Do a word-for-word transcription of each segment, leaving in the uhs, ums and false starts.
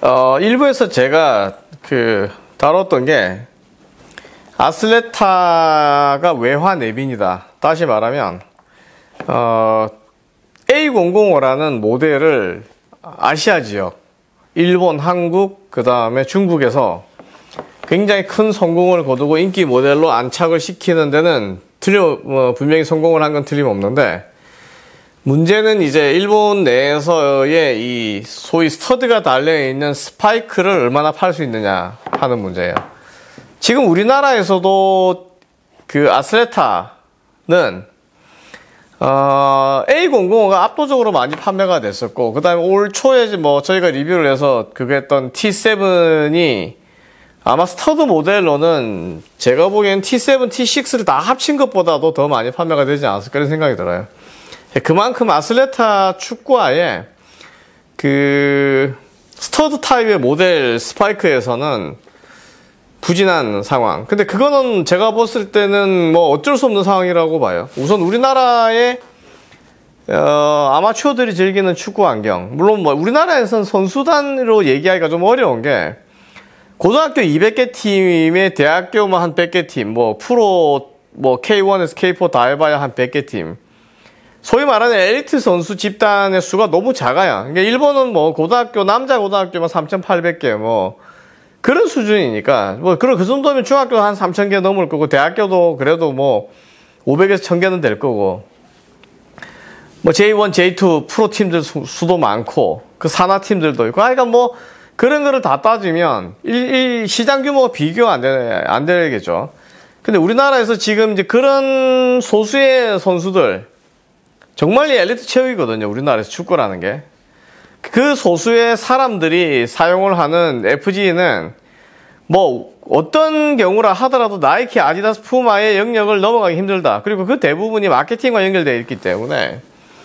어, 일부에서 제가 그 다뤘던 게 아슬레타가 외화 내빈이다. 다시 말하면 어, 에이 공공오라는 모델을 아시아 지역, 일본, 한국, 그 다음에 중국에서 굉장히 큰 성공을 거두고 인기 모델로 안착을 시키는 데는 틀림, 뭐, 분명히 성공을 한 건 틀림없는데, 문제는 이제 일본 내에서의 이 소위 스터드가 달려있는 스파이크를 얼마나 팔 수 있느냐 하는 문제예요. 지금 우리나라에서도 그 아슬레타는 어, 에이 공공오가 압도적으로 많이 판매가 됐었고, 그 다음에 올 초에 뭐 저희가 리뷰를 해서 그거 했던 티 세븐이 아마 스터드 모델로는 제가 보기엔 티 세븐, 티 식스를 다 합친 것보다도 더 많이 판매가 되지 않았을까 그런 생각이 들어요. 그만큼 아슬레타 축구화에 그 스터드 타입의 모델 스파이크에서는 부진한 상황. 근데 그거는 제가 봤을 때는 뭐 어쩔 수 없는 상황이라고 봐요. 우선 우리나라의 어, 아마추어들이 즐기는 축구 환경. 물론 뭐 우리나라에서는 선수단으로 얘기하기가 좀 어려운 게 고등학교 이백 개 팀에 대학교 뭐 한 백 개 팀, 뭐 프로 뭐 케이 원에서 케이 포 다 해봐야 한 백 개 팀. 소위 말하는 엘리트 선수 집단의 수가 너무 작아요. 그러니까 일본은 뭐 고등학교 남자 고등학교만 삼천팔백 개 뭐 그런 수준이니까 뭐 그런 그 정도면 중학교 한 삼천 개 넘을 거고 대학교도 그래도 뭐 오백에서 천 개는 될 거고 뭐 제이 원, 제이 투 프로 팀들 수, 수도 많고 그 산하 팀들도 있고 그러니까 뭐 그런 거를 다 따지면 이, 이 시장 규모가 비교가 안, 되, 안 되겠죠. 근데 우리나라에서 지금 이제 그런 소수의 선수들 정말 엘리트 체육이거든요. 우리나라에서 축구라는 게. 그 소수의 사람들이 사용을 하는 에프지는 뭐 어떤 경우라 하더라도 나이키, 아디다스, 푸마의 영역을 넘어가기 힘들다. 그리고 그 대부분이 마케팅과 연결되어 있기 때문에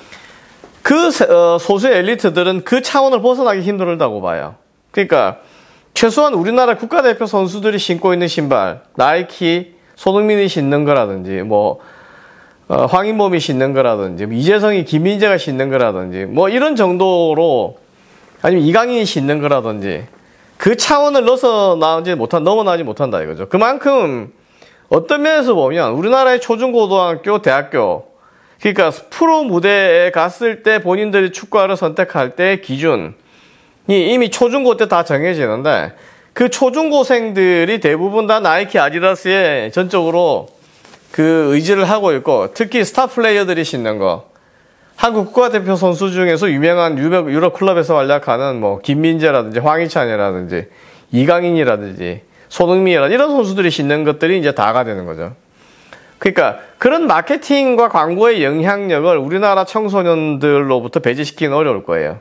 그 소수의 엘리트들은 그 차원을 벗어나기 힘들다고 봐요. 그러니까 최소한 우리나라 국가대표 선수들이 신고 있는 신발, 나이키, 손흥민이 신는 거라든지 뭐 어, 황인범이 신는 거라든지 이재성이 김민재가 신는 거라든지 뭐 이런 정도로 아니면 이강인이 신는 거라든지 그 차원을 넣어서 나오지 못한 넘어나지 못한다 이거죠. 그만큼 어떤 면에서 보면 우리나라의 초중고등학교, 대학교 그러니까 프로 무대에 갔을 때 본인들이 축구화를 선택할 때 기준이 이미 초중고 때 다 정해지는데 그 초중고생들이 대부분 다 나이키, 아디다스에 전적으로 그 의지를 하고 있고 특히 스타 플레이어들이 신는 거 한국 국가대표 선수 중에서 유명한 유럽, 유럽 클럽에서 활약하는 뭐 김민재라든지 황희찬이라든지 이강인이라든지 손흥민이라든지 이런 선수들이 신는 것들이 이제 다가 되는 거죠. 그러니까 그런 마케팅과 광고의 영향력을 우리나라 청소년들로부터 배제시키기는 어려울 거예요.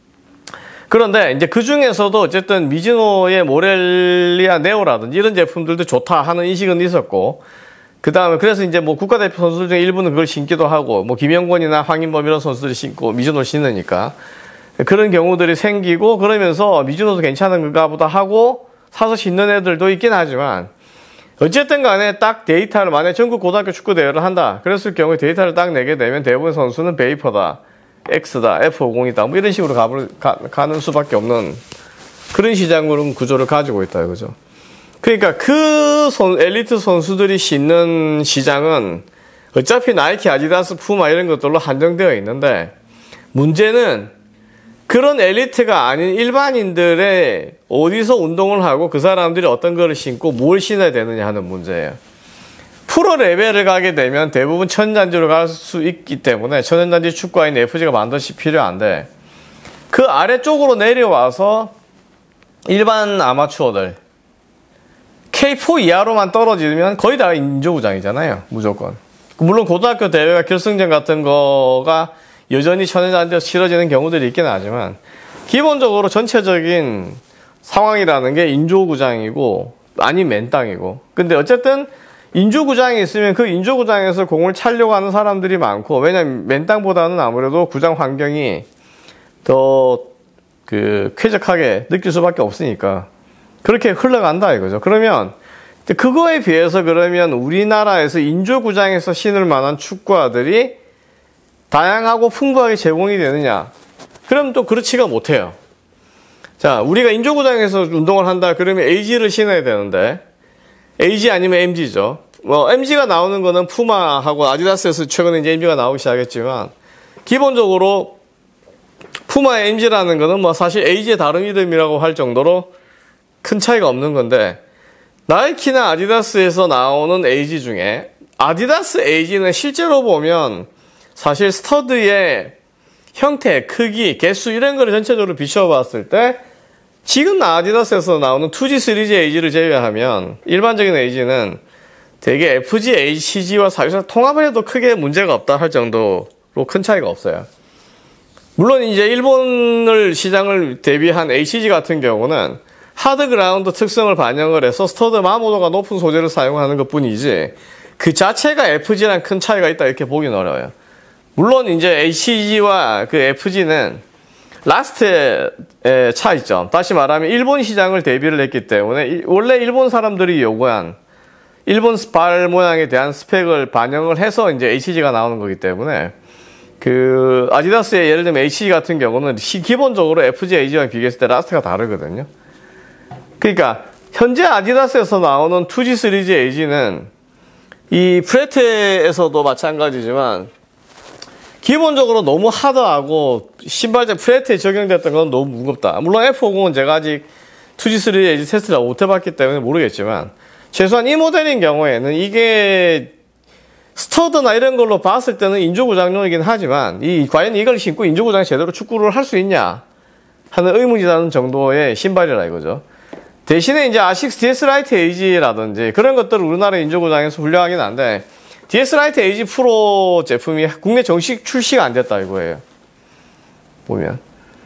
그런데 이제 그 중에서도 어쨌든 미즈노의 모렐리아 네오라든지 이런 제품들도 좋다 하는 인식은 있었고 그 다음에 그래서 이제 뭐 국가대표 선수들 중에 일부는 그걸 신기도 하고 뭐 김영권이나 황인범 이런 선수들이 신고 미즈노를 신으니까 그런 경우들이 생기고 그러면서 미즈노도 괜찮은가 보다 하고 사서 신는 애들도 있긴 하지만 어쨌든 간에 딱 데이터를 만약에 전국 고등학교 축구 대회를 한다 그랬을 경우에 데이터를 딱 내게 되면 대부분 선수는 베이퍼다, X다, 에프 오십이다 뭐 이런 식으로 가, 가, 가는 수밖에 없는 그런 시장으로 구조를 가지고 있다 이거죠. 그러니까 그 선, 엘리트 선수들이 신는 시장은 어차피 나이키, 아디다스, 푸마 이런 것들로 한정되어 있는데 문제는 그런 엘리트가 아닌 일반인들의 어디서 운동을 하고 그 사람들이 어떤 거를 신고 뭘 신어야 되느냐 하는 문제예요. 프로 레벨을 가게 되면 대부분 천연잔디로 갈 수 있기 때문에 천연잔디 축구화인 에프지가 반드시 필요한데 그 아래쪽으로 내려와서 일반 아마추어들 케이 포 이하로만 떨어지면 거의 다 인조구장이잖아요. 무조건. 물론 고등학교 대회가 결승전 같은 거가 여전히 천연잔디에서 치러지는 경우들이 있긴 하지만 기본적으로 전체적인 상황이라는 게 인조구장이고 아니 맨땅이고 근데 어쨌든 인조구장이 있으면 그 인조구장에서 공을 차려고 하는 사람들이 많고 왜냐면 맨땅보다는 아무래도 구장 환경이 더 그 쾌적하게 느낄 수밖에 없으니까 그렇게 흘러간다 이거죠. 그러면 그거에 비해서 그러면 우리나라에서 인조구장에서 신을 만한 축구화들이 다양하고 풍부하게 제공이 되느냐? 그럼 또 그렇지가 못해요. 자, 우리가 인조구장에서 운동을 한다 그러면 에이지를 신어야 되는데 에이지 아니면 엠지죠. 뭐 엠지가 나오는 거는 푸마하고 아디다스에서 최근에 이제 엠지가 나오기 시작했지만 기본적으로 푸마의 엠지라는 거는 뭐 사실 에이지의 다른 이름이라고 할 정도로 큰 차이가 없는 건데 나이키나 아디다스에서 나오는 에이지 중에 아디다스 에이지는 실제로 보면 사실 스터드의 형태, 크기, 개수 이런 거를 전체적으로 비춰봤을 때 지금 아디다스에서 나오는 투지, 쓰리지 에이지를 제외하면 일반적인 에이지는 되게 에프지, 에이치지와 사실상 통합을 해도 크게 문제가 없다 할 정도로 큰 차이가 없어요. 물론 이제 일본을 시장을 대비한 에이치지 같은 경우는 하드그라운드 특성을 반영을 해서 스터드 마모도가 높은 소재를 사용하는 것 뿐이지 그 자체가 에프지랑 큰 차이가 있다 이렇게 보기는 어려워요. 물론 이제 에이치지와 그 에프지는 라스트의 차이점, 다시 말하면 일본 시장을 대비를 했기 때문에 원래 일본 사람들이 요구한 일본 발 모양에 대한 스펙을 반영을 해서 이제 에이치지가 나오는 거기 때문에 그 아디다스의 예를 들면 에이치지 같은 경우는 기본적으로 에프지, 에이지와 비교했을 때 라스트가 다르거든요. 그러니까 현재 아디다스에서 나오는 투지, 쓰리지 에이지는 이 프레테에서도 마찬가지지만 기본적으로 너무 하드하고 신발제 프레트에 적용됐던 건 너무 무겁다. 물론 에프 오십은 제가 아직 투지, 쓰리지 에이지 테스트를 못 해봤기 때문에 모르겠지만 최소한 이 모델인 경우에는 이게 스터드나 이런 걸로 봤을 때는 인조구장용이긴 하지만 이 과연 이걸 신고 인조구장에 제대로 축구를 할 수 있냐 하는 의문이 나는 정도의 신발이라 이거죠. 대신에 이제 아식스 디에스 라이트 에이지라든지 그런 것들을 우리나라 인조구장에서 훌륭하긴 한데 디에스 라이트 에이지 프로 제품이 국내 정식 출시가 안 됐다 이거예요. 보면.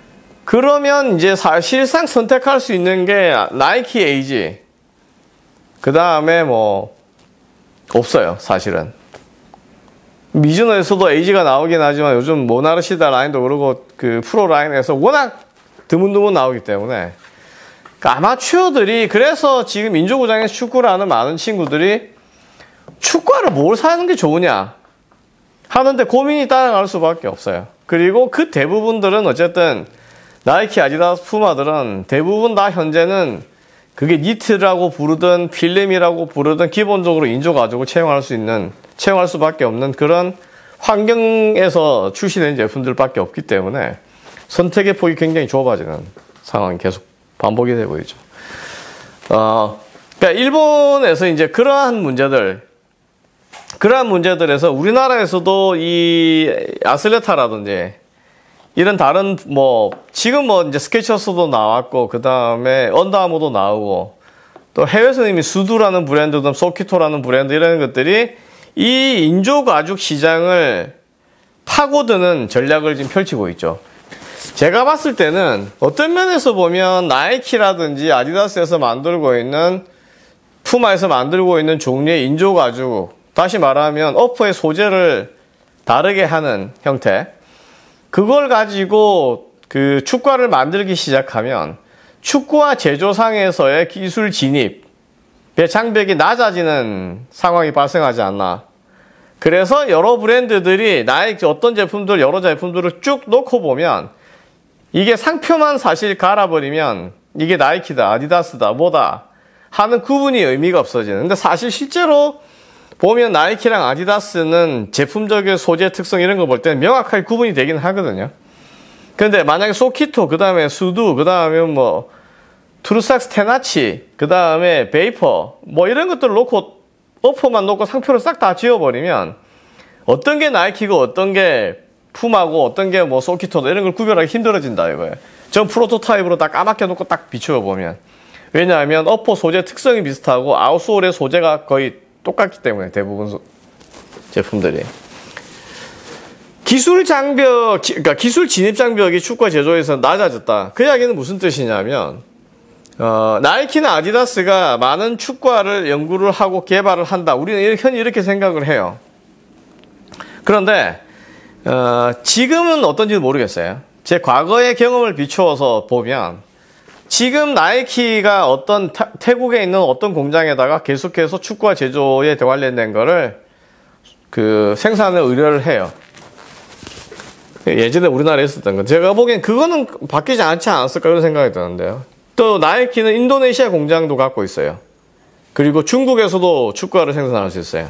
그러면 이제 사실상 선택할 수 있는 게 나이키 에이지. 그 다음에 뭐, 없어요, 사실은. 미즈노에서도 에이지가 나오긴 하지만 요즘 모나르시다 라인도 그러고 그 프로 라인에서 워낙 드문드문 나오기 때문에 아마추어들이 그래서 지금 인조구장에서 축구를 하는 많은 친구들이 축구화를 뭘 사는 게 좋으냐 하는데 고민이 따라갈 수밖에 없어요. 그리고 그 대부분들은 어쨌든 나이키, 아디다스, 푸마들은 대부분 다 현재는 그게 니트라고 부르든 필름이라고 부르든 기본적으로 인조 가죽을 채용할 수 있는 채용할 수밖에 없는 그런 환경에서 출시된 제품들밖에 없기 때문에 선택의 폭이 굉장히 좁아지는 상황이 계속 반복이 되고 있죠. 어, 그러니까 일본에서 이제 그러한 문제들, 그러한 문제들에서 우리나라에서도 이 아슬레타라든지 이런 다른 뭐 지금 뭐 이제 스케쳐스도 나왔고 그 다음에 언더아머도 나오고 또 해외에서는 이미 수두라는 브랜드든 소키토라는 브랜드 이런 것들이 이 인조 가죽 시장을 파고드는 전략을 지금 펼치고 있죠. 제가 봤을 때는 어떤 면에서 보면 나이키라든지 아디다스에서 만들고 있는 푸마에서 만들고 있는 종류의 인조 가죽, 다시 말하면 어퍼의 소재를 다르게 하는 형태, 그걸 가지고 그 축구화를 만들기 시작하면 축구화 제조상에서의 기술 진입의 장벽이 낮아지는 상황이 발생하지 않나. 그래서 여러 브랜드들이 나이키 어떤 제품들, 여러 제품들을 쭉 놓고 보면 이게 상표만 사실 갈아버리면 이게 나이키다, 아디다스다, 뭐다 하는 구분이 의미가 없어지는. 근데 사실 실제로 보면 나이키랑 아디다스는 제품적인 소재 특성 이런 거 볼 때는 명확하게 구분이 되긴 하거든요. 근데 만약에 소키토, 그 다음에 수두, 그 다음에 뭐 투르삭스 테나치, 그 다음에 베이퍼 뭐 이런 것들을 놓고 어퍼만 놓고 상표를 싹 다 지워버리면 어떤 게 나이키고 어떤 게 푸마고 어떤 게 뭐 소키토다 이런 걸 구별하기 힘들어진다 이거예요. 전 프로토타입으로 딱 까맣게 놓고 딱 비추어 보면. 왜냐하면 어퍼 소재 특성이 비슷하고 아웃솔의 소재가 거의 똑같기 때문에 대부분 소, 제품들이. 기술 장벽, 기, 그러니까 기술 진입 장벽이 축구화 제조에서 낮아졌다. 그 이야기는 무슨 뜻이냐면 어, 나이키나 아디다스가 많은 축구화를 연구를 하고 개발을 한다. 우리는 현재 이렇게 생각을 해요. 그런데 어, 지금은 어떤지는 모르겠어요. 제 과거의 경험을 비추어서 보면 지금 나이키가 어떤 타, 태국에 있는 어떤 공장에다가 계속해서 축구화 제조에 관련된 거를 그 생산을 의뢰를 해요. 예전에 우리나라에 있었던 거. 제가 보기엔 그거는 바뀌지 않지 않았을까 그런 생각이 드는데요. 또 나이키는 인도네시아 공장도 갖고 있어요. 그리고 중국에서도 축구화를 생산할 수 있어요.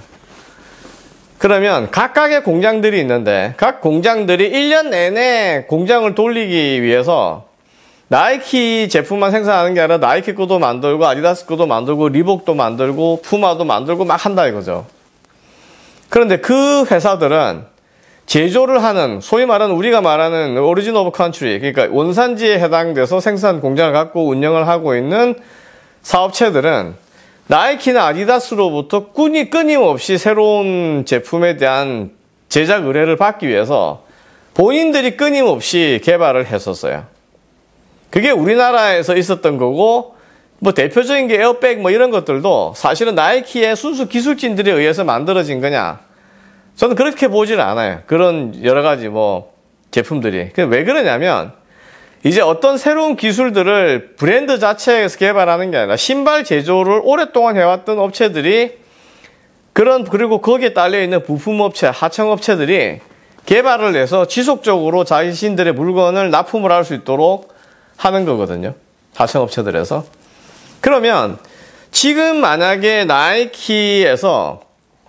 그러면 각각의 공장들이 있는데 각 공장들이 일 년 내내 공장을 돌리기 위해서 나이키 제품만 생산하는 게 아니라 나이키 거도 만들고 아디다스 거도 만들고 리복도 만들고 푸마도 만들고 막 한다 이거죠. 그런데 그 회사들은 제조를 하는 소위 말하는 우리가 말하는 오리진 오브 컨트리, 그러니까 원산지에 해당돼서 생산 공장을 갖고 운영을 하고 있는 사업체들은 나이키나 아디다스로부터 끊이, 끊임없이 새로운 제품에 대한 제작 의뢰를 받기 위해서 본인들이 끊임없이 개발을 했었어요. 그게 우리나라에서 있었던 거고, 뭐 대표적인 게 에어백 뭐 이런 것들도 사실은 나이키의 순수 기술진들에 의해서 만들어진 거냐? 저는 그렇게 보질 않아요. 그런 여러 가지 뭐 제품들이. 왜 그러냐면 이제 어떤 새로운 기술들을 브랜드 자체에서 개발하는 게 아니라 신발 제조를 오랫동안 해왔던 업체들이 그런, 그리고 거기에 딸려있는 부품업체, 하청업체들이 개발을 해서 지속적으로 자신들의 물건을 납품을 할 수 있도록 하는 거거든요. 하청업체들에서. 그러면 지금 만약에 나이키에서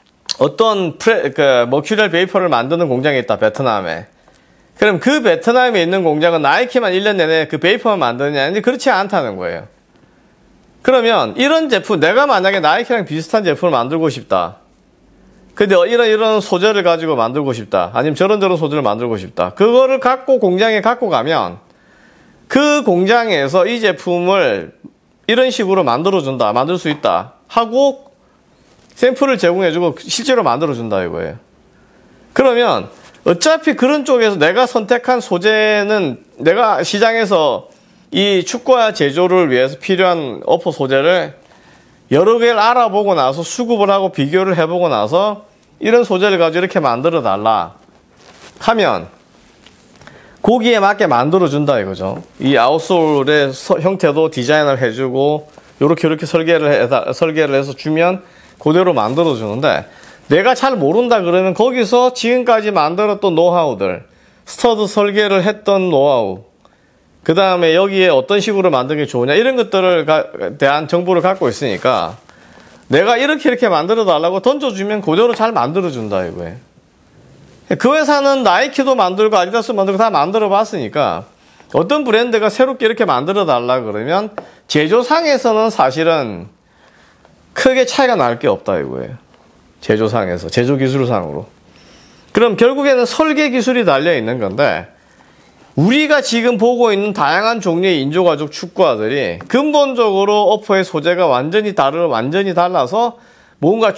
어떤 프레, 그 머큐리얼 베이퍼를 만드는 공장이 있다, 베트남에. 그럼 그 베트남에 있는 공장은 나이키만 일 년 내내 그 베이퍼만 만드느냐? 그렇지 않다는 거예요. 그러면 이런 제품, 내가 만약에 나이키랑 비슷한 제품을 만들고 싶다. 근데 이런 이런 소재를 가지고 만들고 싶다. 아니면 저런 저런 소재를 만들고 싶다. 그거를 갖고 공장에 갖고 가면 그 공장에서 이 제품을 이런 식으로 만들어준다. 만들 수 있다. 하고 샘플을 제공해주고 실제로 만들어준다 이거예요. 그러면 어차피 그런 쪽에서 내가 선택한 소재는 내가 시장에서 이 축구화 제조를 위해서 필요한 어퍼 소재를 여러 개를 알아보고 나서 수급을 하고 비교를 해보고 나서 이런 소재를 가지고 이렇게 만들어 달라 하면 거기에 맞게 만들어준다 이거죠. 이 아웃솔의 형태도 디자인을 해주고 요렇게 요렇게 설계를 해, 설계를 해서 주면 그대로 만들어주는데 내가 잘 모른다 그러면 거기서 지금까지 만들었던 노하우들, 스터드 설계를 했던 노하우, 그 다음에 여기에 어떤 식으로 만드는 게 좋으냐 이런 것들을 대한 정보를 갖고 있으니까 내가 이렇게 이렇게 만들어 달라고 던져주면 그대로 잘 만들어준다 이거예요. 그 회사는 나이키도 만들고 아디다스 만들고 다 만들어 봤으니까 어떤 브랜드가 새롭게 이렇게 만들어 달라 그러면 제조상에서는 사실은 크게 차이가 날 게 없다 이거예요. 제조상에서, 제조기술상으로. 그럼 결국에는 설계 기술이 달려 있는 건데 우리가 지금 보고 있는 다양한 종류의 인조가죽 축구화들이 근본적으로 어퍼의 소재가 완전히 다르, 완전히 달라서 뭔가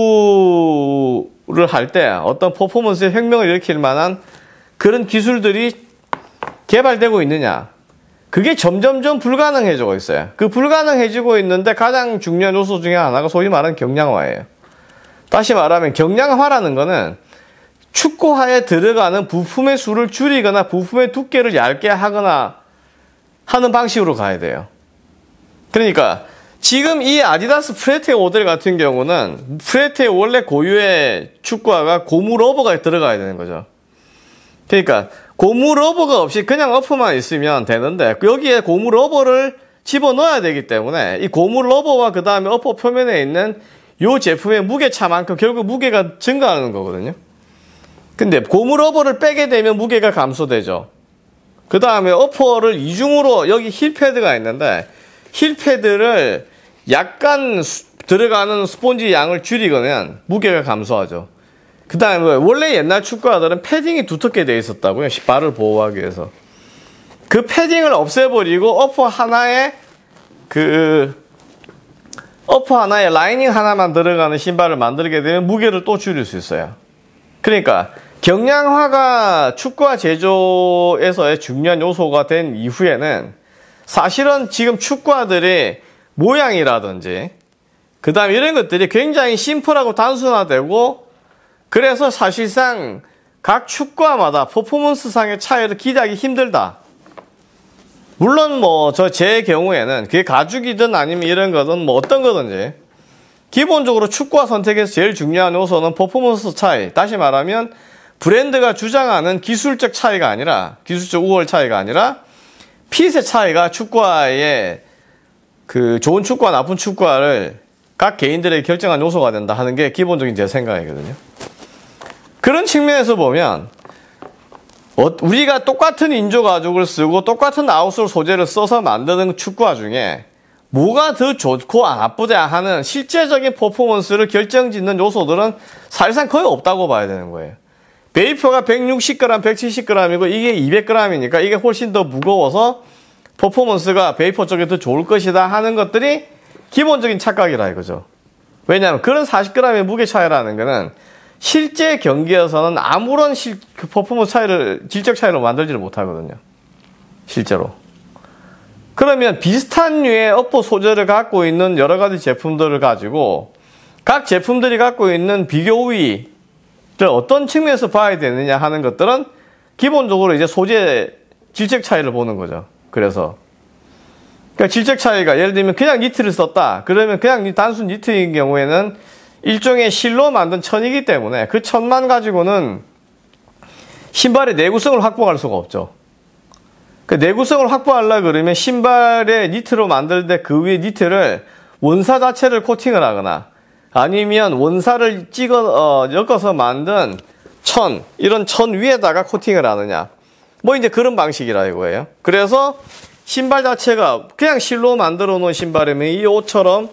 축구를 할 때 어떤 퍼포먼스의 혁명을 일으킬 만한 그런 기술들이 개발되고 있느냐. 그게 점점점 불가능해지고 있어요. 그 불가능해지고 있는데 가장 중요한 요소 중에 하나가 소위 말하는 경량화예요. 다시 말하면 경량화라는 거는 축구화에 들어가는 부품의 수를 줄이거나 부품의 두께를 얇게 하거나 하는 방식으로 가야 돼요. 그러니까 지금 이 아디다스 프레테 모델 같은 경우는 프레테의 원래 고유의 축구화가 고무 러버가 들어가야 되는 거죠. 그러니까 고무 러버가 없이 그냥 어퍼만 있으면 되는데 여기에 고무 러버를 집어넣어야 되기 때문에 이 고무 러버와 그 다음에 어퍼 표면에 있는 이 제품의 무게차만큼 결국 무게가 증가하는 거거든요. 근데 고무 러버를 빼게 되면 무게가 감소되죠. 그 다음에 어퍼를 이중으로 여기 힐 패드가 있는데 힐 패드를 약간 들어가는 스폰지 양을 줄이면 무게가 감소하죠. 그 다음에 원래 옛날 축구화들은 패딩이 두텁게 되어 있었다고요. 발을 보호하기 위해서. 그 패딩을 없애버리고 어퍼 하나에 그 어퍼 하나에 라이닝 하나만 들어가는 신발을 만들게 되면 무게를 또 줄일 수 있어요. 그러니까 경량화가 축구화 제조에서의 중요한 요소가 된 이후에는 사실은 지금 축구화들의 모양이라든지 그 다음에 이런 것들이 굉장히 심플하고 단순화되고 그래서 사실상 각 축구화마다 퍼포먼스상의 차이를 기대하기 힘들다. 물론 뭐 저 제 경우에는 그게 가죽이든 아니면 이런 거든 뭐 어떤 거든지 기본적으로 축구화 선택에서 제일 중요한 요소는 퍼포먼스 차이. 다시 말하면 브랜드가 주장하는 기술적 차이가 아니라, 기술적 우월 차이가 아니라 핏의 차이가 축구화의 그 좋은 축구와 나쁜 축구화를 각 개인들의 결정한 요소가 된다 하는 게 기본적인 제 생각이거든요. 그런 측면에서 보면 우리가 똑같은 인조 가죽을 쓰고 똑같은 아웃솔 소재를 써서 만드는 축구화 중에 뭐가 더 좋고 나쁘다 하는 실제적인 퍼포먼스를 결정짓는 요소들은 사실상 거의 없다고 봐야 되는 거예요. 베이퍼가 백육십 그램, 백칠십 그램이고 이게 이백 그램이니까 이게 훨씬 더 무거워서 퍼포먼스가 베이퍼 쪽에 더 좋을 것이다 하는 것들이 기본적인 착각이라 이거죠. 왜냐하면 그런 사십 그램의 무게 차이라는 거는 실제 경기에서는 아무런 실, 그 퍼포먼스 차이를, 질적 차이로 만들지를 못하거든요. 실제로. 그러면 비슷한 류의 어퍼 소재를 갖고 있는 여러 가지 제품들을 가지고 각 제품들이 갖고 있는 비교 우위를 어떤 측면에서 봐야 되느냐 하는 것들은 기본적으로 이제 소재 질적 차이를 보는 거죠. 그래서. 그러니까 질적 차이가 예를 들면 그냥 니트를 썼다. 그러면 그냥 단순 니트인 경우에는 일종의 실로 만든 천이기 때문에 그 천만 가지고는 신발의 내구성을 확보할 수가 없죠. 그 내구성을 확보하려고 그러면 신발의 니트로 만들 때 그 위에 니트를 원사 자체를 코팅을 하거나 아니면 원사를 찍어 어, 엮어서 만든 천, 이런 천 위에다가 코팅을 하느냐, 뭐 이제 그런 방식이라 이거예요. 그래서 신발 자체가 그냥 실로 만들어 놓은 신발이면 이 옷처럼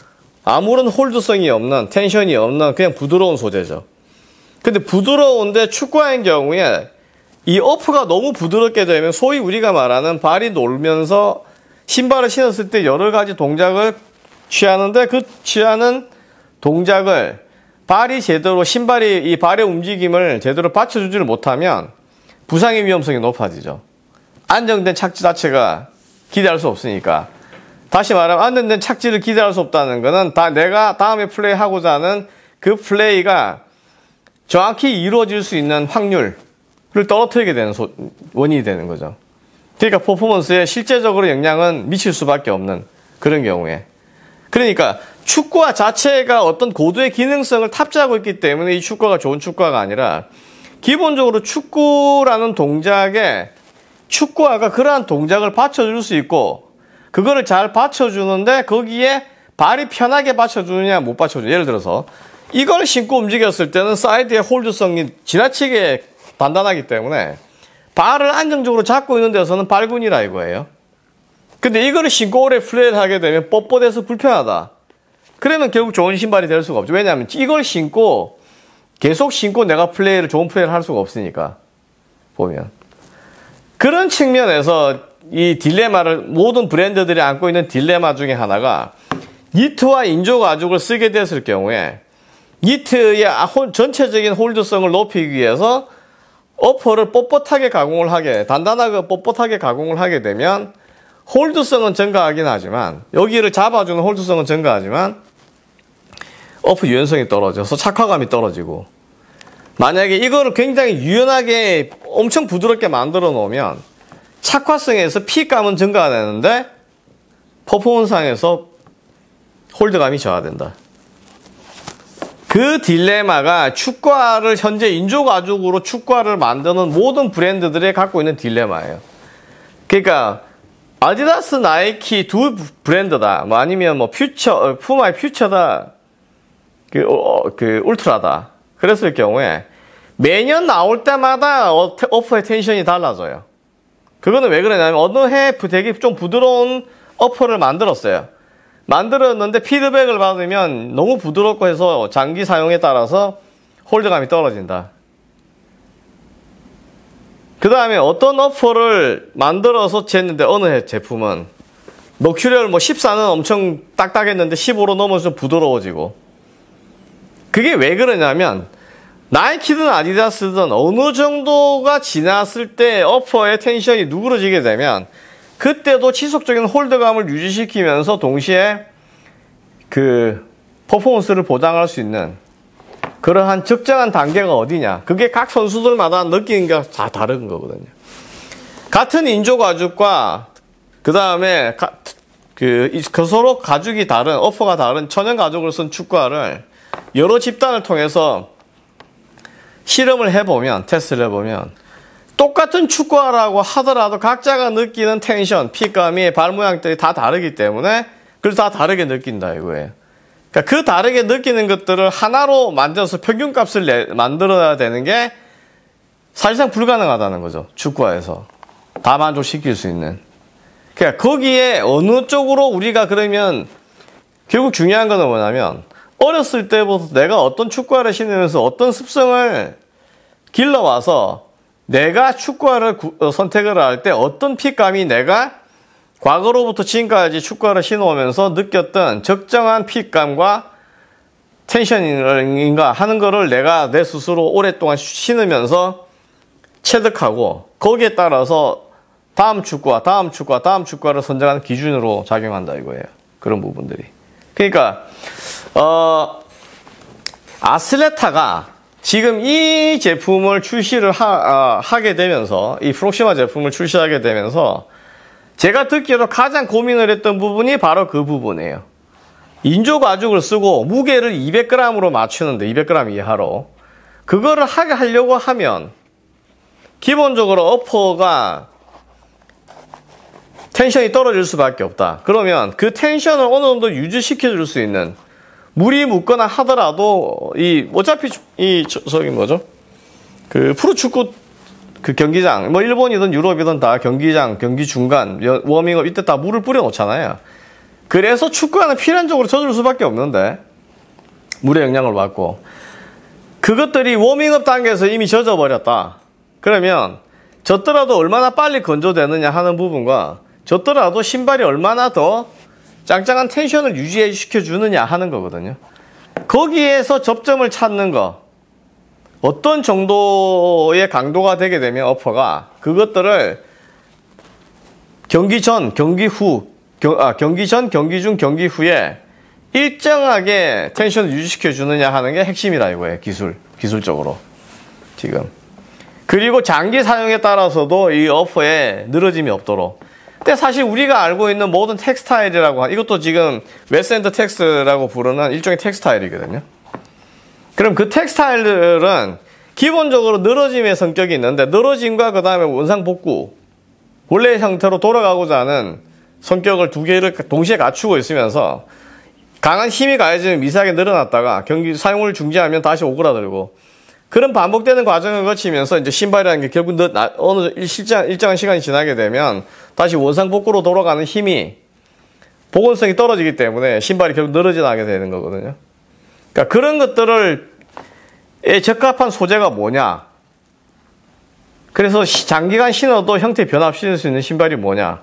아무런 홀드성이 없는, 텐션이 없는 그냥 부드러운 소재죠. 근데 부드러운데 축구화인 경우에 이 어프가 너무 부드럽게 되면 소위 우리가 말하는 발이 놀면서 신발을 신었을 때 여러 가지 동작을 취하는데 그 취하는 동작을 발이 제대로, 신발이 이 발의 움직임을 제대로 받쳐주지를 못하면 부상의 위험성이 높아지죠. 안정된 착지 자체가 기대할 수 없으니까. 다시 말하면 안정된 착지를 기대할 수 없다는 것은 다 내가 다음에 플레이하고자 하는 그 플레이가 정확히 이루어질 수 있는 확률을 떨어뜨리게 되는 소, 원인이 되는 거죠. 그러니까 퍼포먼스에 실제적으로 영향은 미칠 수밖에 없는 그런 경우에. 그러니까 축구화 자체가 어떤 고도의 기능성을 탑재하고 있기 때문에 이 축구화가 좋은 축구화가 아니라 기본적으로 축구라는 동작에 축구화가 그러한 동작을 받쳐줄 수 있고 그거를 잘 받쳐주는데 거기에 발이 편하게 받쳐주느냐 못 받쳐주느냐. 예를 들어서 이걸 신고 움직였을 때는 사이드의 홀드성이 지나치게 단단하기 때문에 발을 안정적으로 잡고 있는 데서는 발군이라 이거예요. 근데 이거를 신고 오래 플레이를 하게 되면 뻣뻣해서 불편하다. 그러면 결국 좋은 신발이 될 수가 없죠. 왜냐하면 이걸 신고 계속 신고 내가 플레이를, 좋은 플레이를 할 수가 없으니까. 보면 그런 측면에서 이 딜레마를, 모든 브랜드들이 안고 있는 딜레마 중에 하나가 니트와 인조 가죽을 쓰게 됐을 경우에 니트의 전체적인 홀드성을 높이기 위해서 어퍼를 뻣뻣하게 가공을 하게, 단단하게 뻣뻣하게 가공을 하게 되면 홀드성은 증가하긴 하지만, 여기를 잡아주는 홀드성은 증가하지만 어퍼 유연성이 떨어져서 착화감이 떨어지고, 만약에 이거를 굉장히 유연하게 엄청 부드럽게 만들어 놓으면 착화성에서 핏감은 증가가 되는데 퍼포먼스상에서 홀드감이 저하된다. 그 딜레마가 축구화를 현재 인조 가죽으로 축구화를 만드는 모든 브랜드들이 갖고 있는 딜레마예요. 그러니까 아디다스, 나이키 두 브랜드다, 뭐 아니면 뭐 퓨처, 푸마의 퓨처다, 그, 어, 그 울트라다. 그랬을 경우에 매년 나올 때마다 어퍼의 텐션이 달라져요. 그거는 왜 그러냐면 어느 해 되게 좀 부드러운 어퍼를 만들었어요. 만들었는데 피드백을 받으면 너무 부드럽고 해서 장기 사용에 따라서 홀드감이 떨어진다. 그 다음에 어떤 어퍼를 만들어서 쟀는데 어느 해 제품은 머큐리얼 뭐 십사는 엄청 딱딱했는데 십오로 넘어서 부드러워지고. 그게 왜 그러냐면 나이키든 아디다스든 어느 정도가 지났을 때 어퍼의 텐션이 누그러지게 되면 그때도 지속적인 홀드감을 유지시키면서 동시에 그 퍼포먼스를 보장할 수 있는 그러한 적정한 단계가 어디냐. 그게 각 선수들마다 느끼는 게 다 다른 거거든요. 같은 인조 가죽과 그 다음에 그, 그 서로 가죽이 다른, 어퍼가 다른 천연 가죽을 쓴 축구화를 여러 집단을 통해서 실험을 해보면, 테스트를 해보면 똑같은 축구화라고 하더라도 각자가 느끼는 텐션, 핏감이 발 모양들이 다 다르기 때문에 그래서 다 다르게 느낀다 이거예요. 그러니까 그 다르게 느끼는 것들을 하나로 만들어서 평균값을 내, 만들어야 되는 게 사실상 불가능하다는 거죠. 축구화에서 다 만족시킬 수 있는. 그러니까 거기에 어느 쪽으로 우리가 그러면 결국 중요한 거는 뭐냐면 어렸을 때부터 내가 어떤 축구화를 신으면서 어떤 습성을 길러와서 내가 축구화를 구, 어, 선택을 할 때 어떤 핏감이 내가 과거로부터 지금까지 축구화를 신어오면서 느꼈던 적정한 핏감과 텐션인가 하는 거를 내가 내 스스로 오랫동안 신으면서 체득하고 거기에 따라서 다음 축구화, 다음 축구화, 다음 축구화를 선정하는 기준으로 작용한다 이거예요. 그런 부분들이. 그러니까 어, 아슬레타가 지금 이 제품을 출시를 하, 아, 하게 되면서 이 프록시마 제품을 출시하게 되면서 제가 듣기로 가장 고민을 했던 부분이 바로 그 부분이에요. 인조 가죽을 쓰고 무게를 이백 그램으로 맞추는데 이백 그램 이하로 그거를 하게 하려고 하면 기본적으로 어퍼가 텐션이 떨어질 수밖에 없다. 그러면 그 텐션을 어느 정도 유지시켜 줄 수 있는 물이 묻거나 하더라도 이 어차피 이 저, 저기 뭐죠? 그 프로축구 그 경기장 뭐 일본이든 유럽이든 다 경기장 경기 중간 워밍업 이때 다 물을 뿌려 놓잖아요. 그래서 축구화는 필연적으로 젖을 수밖에 없는데 물의 영향을 받고 그것들이 워밍업 단계에서 이미 젖어 버렸다. 그러면 젖더라도 얼마나 빨리 건조되느냐 하는 부분과 젖더라도 신발이 얼마나 더 짱짱한 텐션을 유지시켜 주느냐 하는 거거든요. 거기에서 접점을 찾는 거 어떤 정도의 강도가 되게 되면 어퍼가 그것들을 경기 전, 경기 후, 경, 아, 경기 전, 경기 중, 경기 후에 일정하게 텐션을 유지시켜 주느냐 하는 게 핵심이라 이거예요. 기술, 기술적으로 지금. 그리고 장기 사용에 따라서도 이 어퍼에 늘어짐이 없도록. 근데 사실 우리가 알고 있는 모든 텍스타일이라고 하, 이것도 지금 웨스앤드 텍스라고 부르는 일종의 텍스타일이거든요. 그럼 그 텍스타일들은 기본적으로 늘어짐의 성격이 있는데 늘어짐과 그 다음에 원상복구 원래의 형태로 돌아가고자 하는 성격을 두 개를 동시에 갖추고 있으면서 강한 힘이 가해지면 미세하게 늘어났다가 경기 사용을 중지하면 다시 오그라들고 그런 반복되는 과정을 거치면서 이제 신발이라는 게 결국 어느 일정, 일정한 시간이 지나게 되면 다시 원상복구로 돌아가는 힘이 복원성이 떨어지기 때문에 신발이 결국 늘어지게 되는 거거든요. 그러니까 그런 것들을 에 적합한 소재가 뭐냐? 그래서 장기간 신어도 형태 변화 없이 신을 수 있는 신발이 뭐냐?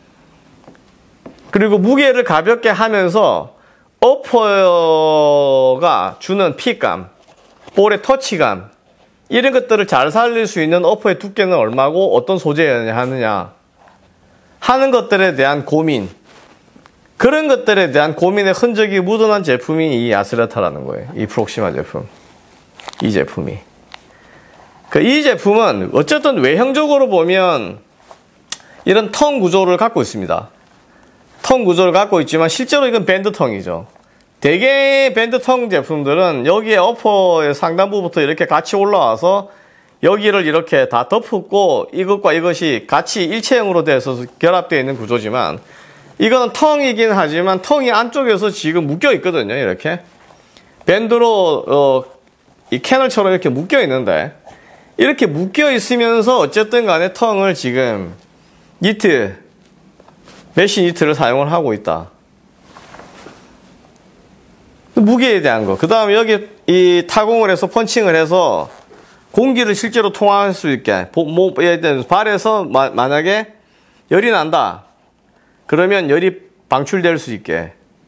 그리고 무게를 가볍게 하면서 어퍼가 주는 핏감, 볼의 터치감 이런 것들을 잘 살릴 수 있는 어퍼의 두께는 얼마고 어떤 소재여야 하느냐 하는 것들에 대한 고민 그런 것들에 대한 고민의 흔적이 묻어난 제품이 이 아슬레타라는 거예요. 이 프록시마 제품. 이 제품이. 그 이 제품은 어쨌든 외형적으로 보면 이런 텅 구조를 갖고 있습니다. 텅 구조를 갖고 있지만 실제로 이건 밴드텅이죠. 대개 밴드텅 제품들은 여기에 어퍼의 상단부부터 이렇게 같이 올라와서 여기를 이렇게 다 덮고 이것과 이것이 같이 일체형으로 돼서 결합되어 있는 구조지만 이거는 텅이긴 하지만 텅이 안쪽에서 지금 묶여 있거든요. 이렇게 밴드로 어, 이 캐널처럼 이렇게 묶여 있는데 이렇게 묶여 있으면서 어쨌든 간에 텅을 지금 니트 메쉬 니트를 사용을 하고 있다. 무게에 대한 거. 그 다음에 여기 이 타공을 해서 펀칭을 해서 공기를 실제로 통화할 수 있게 뭐, 발에서 마, 만약에 열이 난다. 그러면 열이 방출될 수 있게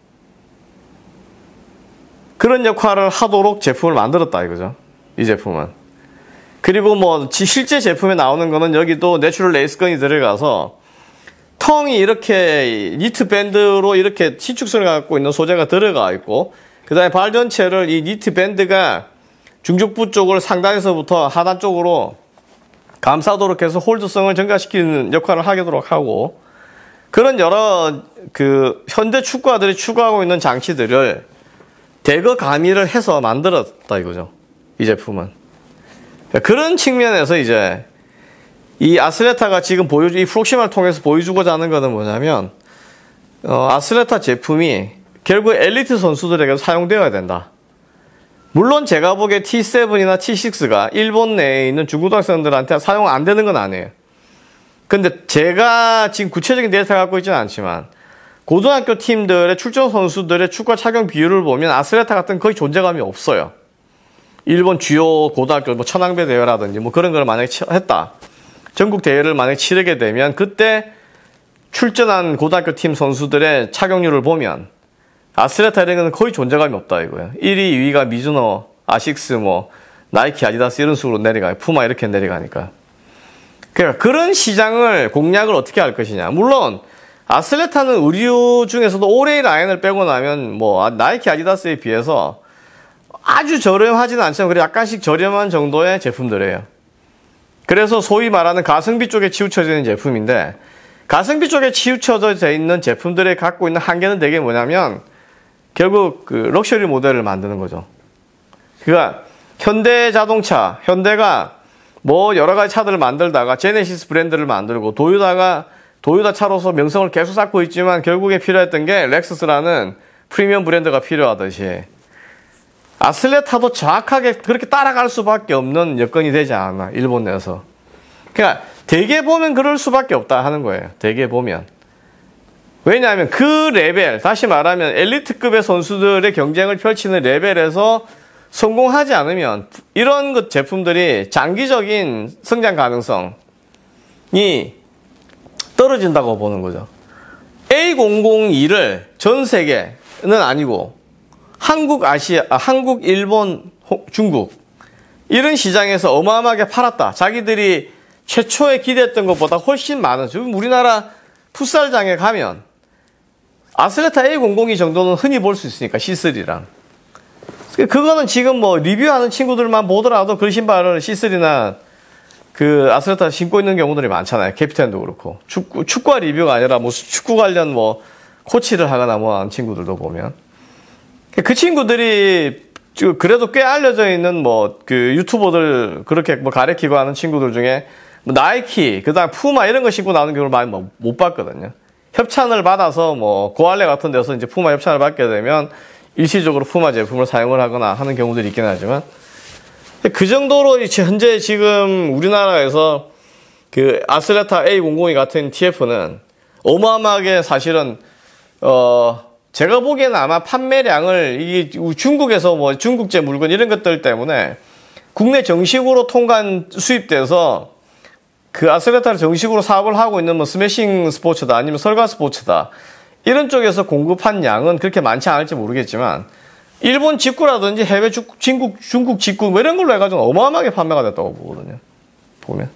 그런 역할을 하도록 제품을 만들었다 이거죠. 이 제품은. 그리고 뭐 실제 제품에 나오는 거는 여기도 내추럴 레이스건이 들어가서 텅이 이렇게 니트 밴드로 이렇게 시축성을 갖고 있는 소재가 들어가 있고 그 다음에 발 전체를 이 니트 밴드가 중족부 쪽을 상단에서부터 하단 쪽으로 감싸도록 해서 홀드성을 증가시키는 역할을 하도록 하고 그런 여러 그 현대 축구화들이 추구하고 있는 장치들을 대거 가미를 해서 만들었다 이거죠. 이 제품은. 그런 측면에서 이제 이 아슬레타가 지금 보여주, 이 프록시마를 통해서 보여주고자 하는 것은 뭐냐면, 어, 아슬레타 제품이 결국 엘리트 선수들에게 사용되어야 된다. 물론 제가 보기에 티 세븐이나 티 식스가 일본 내에 있는 중고등학생들한테 사용 안 되는 건 아니에요. 근데 제가 지금 구체적인 데이터 갖고 있지는 않지만 고등학교 팀들의 출전 선수들의 축구 착용 비율을 보면 아슬레타 같은 거의 존재감이 없어요. 일본 주요 고등학교 뭐 천왕배 대회라든지 뭐 그런 걸 만약에 했다. 전국 대회를 만약에 치르게 되면 그때 출전한 고등학교 팀 선수들의 착용률을 보면 아슬레타 이런 건 거의 존재감이 없다 이거예요. 일 위, 이 위가 미즈노, 아식스, 뭐 나이키, 아디다스 이런 식으로 내려가요. 푸마 이렇게 내려가니까. 그러니까 그런 시장을 공략을 어떻게 할 것이냐. 물론 아슬레타는 의류 중에서도 올해의 라인을 빼고 나면 뭐 나이키, 아디다스에 비해서 아주 저렴하지는 않지만 그래 약간씩 저렴한 정도의 제품들이에요. 그래서 소위 말하는 가성비 쪽에 치우쳐져 있는 제품인데 가성비 쪽에 치우쳐져 있는 제품들이 갖고 있는 한계는 되게 뭐냐면 결국 그 럭셔리 모델을 만드는 거죠. 그러니까 현대 자동차, 현대가 뭐 여러 가지 차들을 만들다가 제네시스 브랜드를 만들고 도요타가 도요타 차로서 명성을 계속 쌓고 있지만 결국에 필요했던 게 렉서스라는 프리미엄 브랜드가 필요하듯이 아슬레타도 정확하게 그렇게 따라갈 수밖에 없는 여건이 되지 않았나 일본 내에서. 그러니까 대개 보면 그럴 수밖에 없다 하는 거예요. 대개 보면. 왜냐하면 그 레벨, 다시 말하면 엘리트급의 선수들의 경쟁을 펼치는 레벨에서 성공하지 않으면 이런 것 제품들이 장기적인 성장 가능성이 떨어진다고 보는 거죠. 에이 공공이를 전 세계는 아니고 한국, 아시아, 아, 한국, 일본, 중국 이런 시장에서 어마어마하게 팔았다. 자기들이 최초에 기대했던 것보다 훨씬 많은, 지금 우리나라 풋살장에 가면 아슬레타 에이 공공이 정도는 흔히 볼 수 있으니까 씨 쓰리랑. 그거는 지금 뭐 리뷰하는 친구들만 보더라도 그 신발을 씨 쓰리나 그 아슬레타 신고 있는 경우들이 많잖아요. 캐피텐도 그렇고. 축구, 축구화 리뷰가 아니라 뭐 축구 관련 뭐 코치를 하거나 뭐 하는 친구들도 보면. 그 친구들이 그래도 꽤 알려져 있는 뭐 그 유튜버들 그렇게 뭐 가르치고 하는 친구들 중에 뭐 나이키, 그 다음 푸마 이런 거 신고 나오는 경우를 많이 뭐 못 봤거든요. 협찬을 받아서 뭐 고알레 같은 데서 이제 푸마 협찬을 받게 되면 일시적으로 푸마 제품을 사용을 하거나 하는 경우들이 있긴 하지만 그 정도로 현재 지금 우리나라에서 그 아슬레타 에이 공공이 같은 티에프는 어마어마하게 사실은 어 제가 보기에는 아마 판매량을 이 중국에서 뭐 중국제 물건 이런 것들 때문에 국내 정식으로 통관 수입돼서 그 아슬레타를 정식으로 사업을 하고 있는 뭐 스매싱 스포츠다 아니면 설가 스포츠다 이런 쪽에서 공급한 양은 그렇게 많지 않을지 모르겠지만 일본 직구라든지 해외 중국, 중국, 중국 직구 뭐 이런 걸로 해가지고 어마어마하게 판매가 됐다고 보거든요. 보면.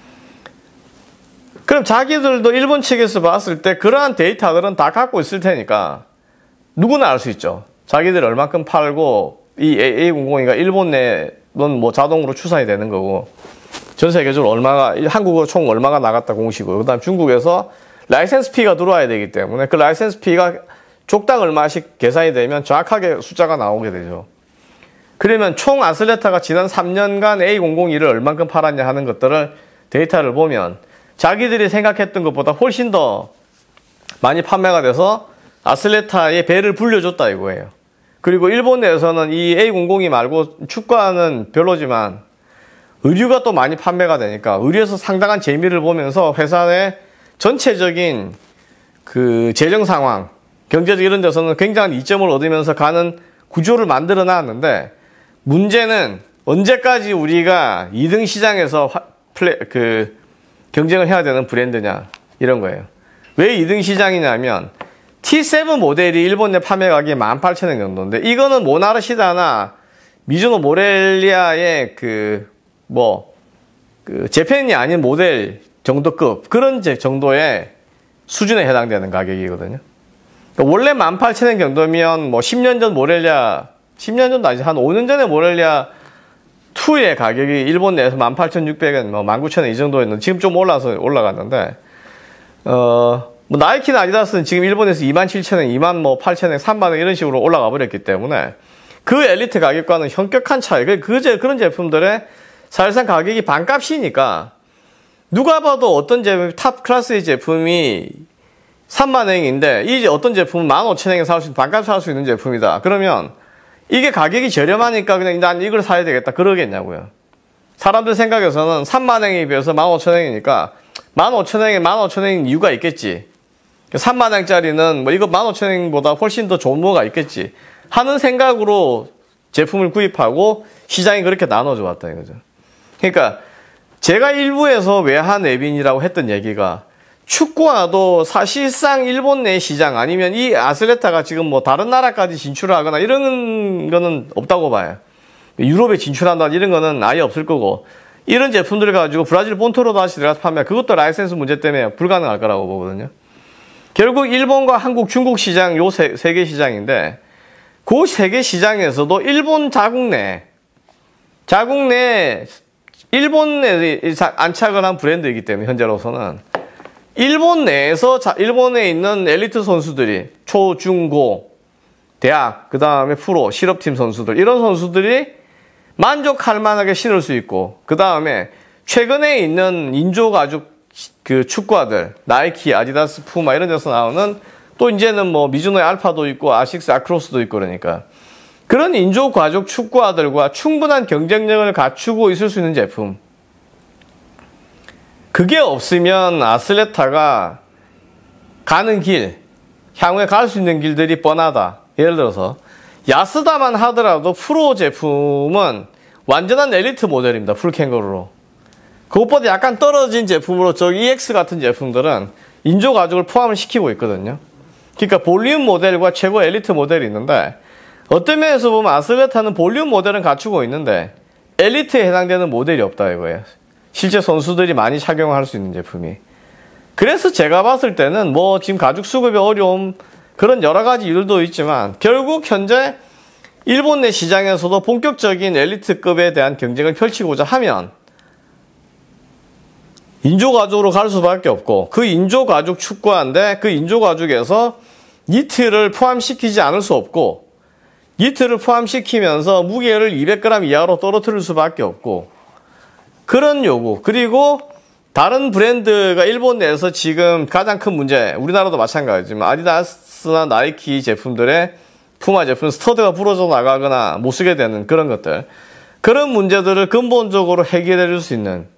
그럼 자기들도 일본 측에서 봤을 때 그러한 데이터들은 다 갖고 있을 테니까 누구나 알 수 있죠. 자기들이 얼마큼 팔고 이 에이 공공이가 일본 내는 뭐 자동으로 추산이 되는 거고 전 세계적으로 얼마가 한국으로 총 얼마가 나갔다 공시고 그다음 중국에서 라이센스 피가 들어와야 되기 때문에 그 라이센스 피가 족당 얼마씩 계산이 되면 정확하게 숫자가 나오게 되죠. 그러면 총 아슬레타가 지난 삼 년간 에이 공공이를 얼만큼 팔았냐 하는 것들을 데이터를 보면 자기들이 생각했던 것보다 훨씬 더 많이 판매가 돼서 아슬레타의 배를 불려줬다 이거예요. 그리고 일본 내에서는 이 에이 공공이 말고 축구화는 별로지만 의류가 또 많이 판매가 되니까 의류에서 상당한 재미를 보면서 회사 내 전체적인 그 재정 상황, 경제적 이런 데서는 굉장한 이점을 얻으면서 가는 구조를 만들어 놨는데 문제는 언제까지 우리가 이 등 시장에서 화, 플레, 그 경쟁을 해야 되는 브랜드냐 이런 거예요. 왜 이 등 시장이냐면 티 세븐 모델이 일본 내 판매 가격이 만 팔천 엔 정도인데 이거는 모나르시다나 미즈노 모렐리아의 그 뭐 그 재팬이 아닌 모델 정도급 그런 정도의 수준에 해당되는 가격이거든요. 그러니까 원래 만 팔천 엔 정도면 뭐 십 년 전 모렐리아 십 년 전도 아니지 한 오 년 전에 모렐리아 이의 가격이 일본 내에서 만 팔천육백 엔, 뭐 만 구천 엔 이 정도였는데 지금 좀 올라서 올라갔는데 어 뭐 나이키나 아디다스는 지금 일본에서 이만 칠천 엔, 이만 뭐 팔천 엔, 삼만 원 이런 식으로 올라가 버렸기 때문에 그 엘리트 가격과는 현격한 차이. 그 그런 제품들의 사실상 가격이 반값이니까 누가 봐도 어떤 제품, 탑 클래스의 제품이 삼만 원인데 이 어떤 제품은 만 오천 원에 살 수 있는, 반값 살 수 있는 제품이다. 그러면 이게 가격이 저렴하니까 그냥 난 이걸 사야 되겠다. 그러겠냐고요. 사람들 생각에서는 삼만 원에 비해서 만 오천 원이니까 만 오천 원에 만 오천 원인 이유가 있겠지. 삼만 원짜리는 뭐 이거 만 오천 원보다 훨씬 더 좋은 뭐가 있겠지 하는 생각으로 제품을 구입하고 시장이 그렇게 나눠져 왔다 이거죠. 그러니까 제가 일부에서 외화 내빈이라고 했던 얘기가 축구화도 사실상 일본 내 시장 아니면 이 아슬레타가 지금 뭐 다른 나라까지 진출하거나 이런 거는 없다고 봐요. 유럽에 진출한다 이런 거는 아예 없을 거고 이런 제품들을 가지고 브라질 본토로 다시 들어가서 판매, 그것도 라이센스 문제 때문에 불가능할 거라고 보거든요. 결국 일본과 한국, 중국 시장 요 세 개 시장인데 그 세 개 시장에서도 일본 자국 내 자국 내 일본에 안착을 한 브랜드이기 때문에 현재로서는 일본 내에서 자, 일본에 있는 엘리트 선수들이 초, 중, 고, 대학, 그 다음에 프로, 실업팀 선수들 이런 선수들이 만족할 만하게 신을 수 있고 그 다음에 최근에 있는 인조가죽 그 축구화들 나이키, 아디다스, 푸마 이런 데서 나오는 또 이제는 뭐 미즈노의 알파도 있고 아식스, 아크로스도 있고 그러니까 그런 인조가죽 축구화들과 충분한 경쟁력을 갖추고 있을 수 있는 제품, 그게 없으면 아슬레타가 가는 길, 향후에 갈 수 있는 길들이 뻔하다. 예를 들어서 야스다만 하더라도 프로 제품은 완전한 엘리트 모델입니다. 풀캥거루로. 그것보다 약간 떨어진 제품으로 저기 이엑스 같은 제품들은 인조 가죽을 포함을 시키고 있거든요. 그러니까 볼륨 모델과 최고 엘리트 모델이 있는데 어떤 면에서 보면 아슬레타는 볼륨 모델은 갖추고 있는데 엘리트에 해당되는 모델이 없다 이거예요. 실제 선수들이 많이 착용할 수 있는 제품이. 그래서 제가 봤을 때는 뭐 지금 가죽 수급이 어려움 그런 여러 가지 이유도 있지만 결국 현재 일본 내 시장에서도 본격적인 엘리트급에 대한 경쟁을 펼치고자 하면 인조가죽으로 갈 수밖에 없고 그 인조가죽 축구화인데 그 인조가죽에서 니트를 포함시키지 않을 수 없고 니트를 포함시키면서 무게를 이백 그램 이하로 떨어뜨릴 수밖에 없고 그런 요구, 그리고 다른 브랜드가 일본 내에서 지금 가장 큰 문제, 우리나라도 마찬가지지만 아디다스나 나이키 제품들의 푸마 제품 스터드가 부러져 나가거나 못 쓰게 되는 그런 것들, 그런 문제들을 근본적으로 해결해 줄 수 있는,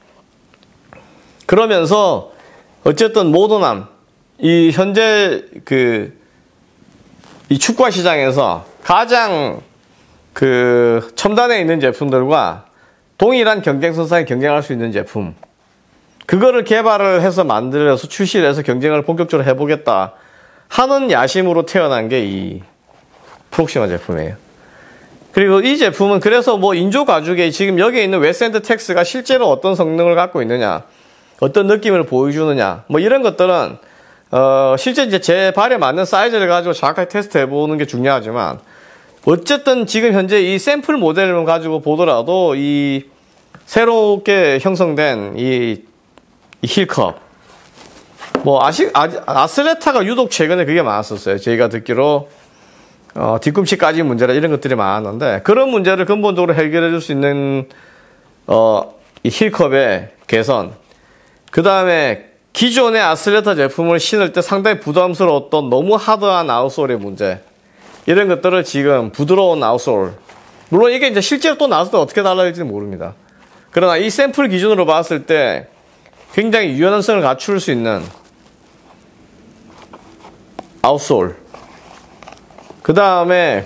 그러면서 어쨌든 모던함, 이 현재 그 이 축구화 시장에서 가장 그 첨단에 있는 제품들과 동일한 경쟁선상에 경쟁할 수 있는 제품, 그거를 개발을 해서 만들어서 출시를 해서 경쟁을 본격적으로 해보겠다 하는 야심으로 태어난 게 이 프록시마 제품이에요. 그리고 이 제품은 그래서 뭐 인조 가죽에 지금 여기에 있는 웨스앤드 텍스가 실제로 어떤 성능을 갖고 있느냐, 어떤 느낌을 보여주느냐, 뭐 이런 것들은 어 실제 이제 제 발에 맞는 사이즈를 가지고 정확하게 테스트 해보는 게 중요하지만 어쨌든 지금 현재 이 샘플 모델을 가지고 보더라도 이 새롭게 형성된 이, 이 힐컵, 뭐 아시 아, 아슬레타가 유독 최근에 그게 많았었어요. 저희가 듣기로 어, 뒤꿈치까지 문제라 이런 것들이 많았는데 그런 문제를 근본적으로 해결해 줄 수 있는 어, 이 힐컵의 개선, 그 다음에 기존의 아슬레타 제품을 신을 때 상당히 부담스러웠던 너무 하드한 아웃솔의 문제, 이런 것들을 지금 부드러운 아웃솔, 물론 이게 이제 실제로 또 나왔을 때 어떻게 달라질지는 모릅니다. 그러나 이 샘플 기준으로 봤을 때 굉장히 유연성을 갖출 수 있는 아웃솔, 그 다음에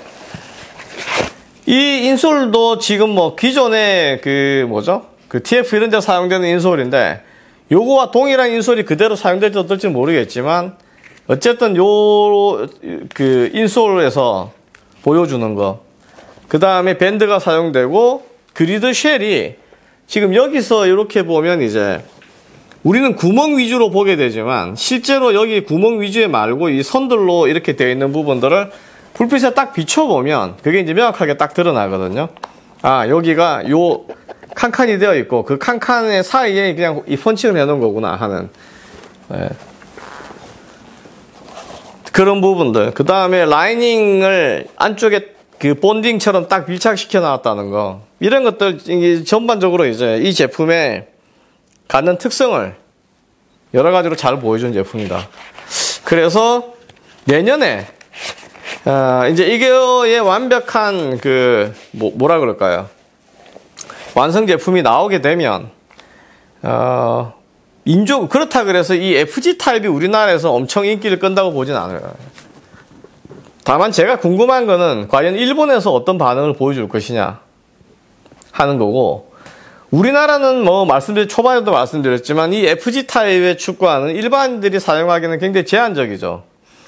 이 인솔도 지금 뭐 기존의 그 뭐죠? 그 티에프 이런 데 사용되는 인솔인데 요거와 동일한 인솔이 그대로 사용될지 어떨지 모르겠지만 어쨌든 요 그 인솔에서 보여주는 거, 그 다음에 밴드가 사용되고 그리드 쉘이 지금 여기서 이렇게 보면 이제 우리는 구멍 위주로 보게 되지만 실제로 여기 구멍 위주에 말고 이 선들로 이렇게 되어 있는 부분들을 불빛에 딱 비춰보면 그게 이제 명확하게 딱 드러나거든요. 아, 여기가 요 칸칸이 되어 있고 그 칸칸의 사이에 그냥 이 펀칭을 해놓은 거구나 하는, 네. 그런 부분들. 그 다음에 라이닝을 안쪽에 그 본딩처럼 딱 밀착시켜 놨다는 거. 이런 것들 전반적으로 이제 이 제품의 갖는 특성을 여러 가지로 잘 보여준 제품이다. 그래서 내년에 어, 이제 이거의 완벽한 그 뭐, 뭐라 그럴까요? 완성 제품이 나오게 되면 어, 인조 그렇다 그래서 이 에프지 타입이 우리나라에서 엄청 인기를 끈다고 보진 않아요. 다만 제가 궁금한 거는 과연 일본에서 어떤 반응을 보여줄 것이냐 하는 거고, 우리나라는 뭐 말씀드린 초반에도 말씀드렸지만 이 에프지 타입의 축구화는 일반인들이 사용하기는 굉장히 제한적이죠.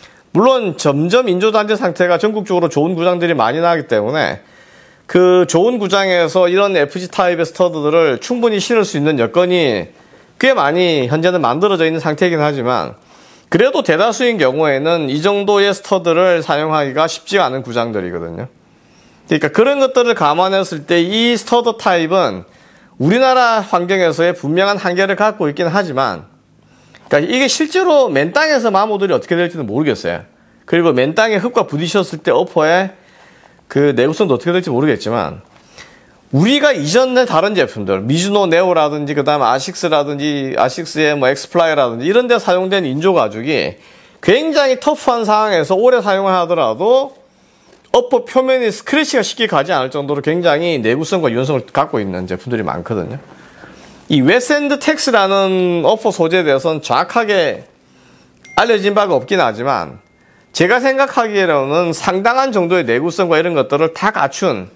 물론 점점 인조단지 상태가 전국적으로 좋은 구장들이 많이 나기 때문에 그 좋은 구장에서 이런 에프지 타입의 스터드들을 충분히 신을 수 있는 여건이 꽤 많이 현재는 만들어져 있는 상태이긴 하지만, 그래도 대다수인 경우에는 이 정도의 스터드를 사용하기가 쉽지 않은 구장들이거든요. 그러니까 그런 것들을 감안했을 때 이 스터드 타입은 우리나라 환경에서의 분명한 한계를 갖고 있긴 하지만, 그러니까 이게 실제로 맨 땅에서 마모들이 어떻게 될지는 모르겠어요. 그리고 맨 땅에 흙과 부딪혔을 때 어퍼의 그 내구성도 어떻게 될지 모르겠지만, 우리가 이전의 다른 제품들, 미즈노 네오라든지 그 다음에 아식스라든지 아식스의 뭐 엑스플라이라든지 이런 데 사용된 인조 가죽이 굉장히 터프한 상황에서 오래 사용을 하더라도 어퍼 표면이 스크래치가 쉽게 가지 않을 정도로 굉장히 내구성과 유연성을 갖고 있는 제품들이 많거든요. 이 웨스앤드 텍스라는 어퍼 소재에 대해서는 정확하게 알려진 바가 없긴 하지만, 제가 생각하기에는 상당한 정도의 내구성과 이런 것들을 다 갖춘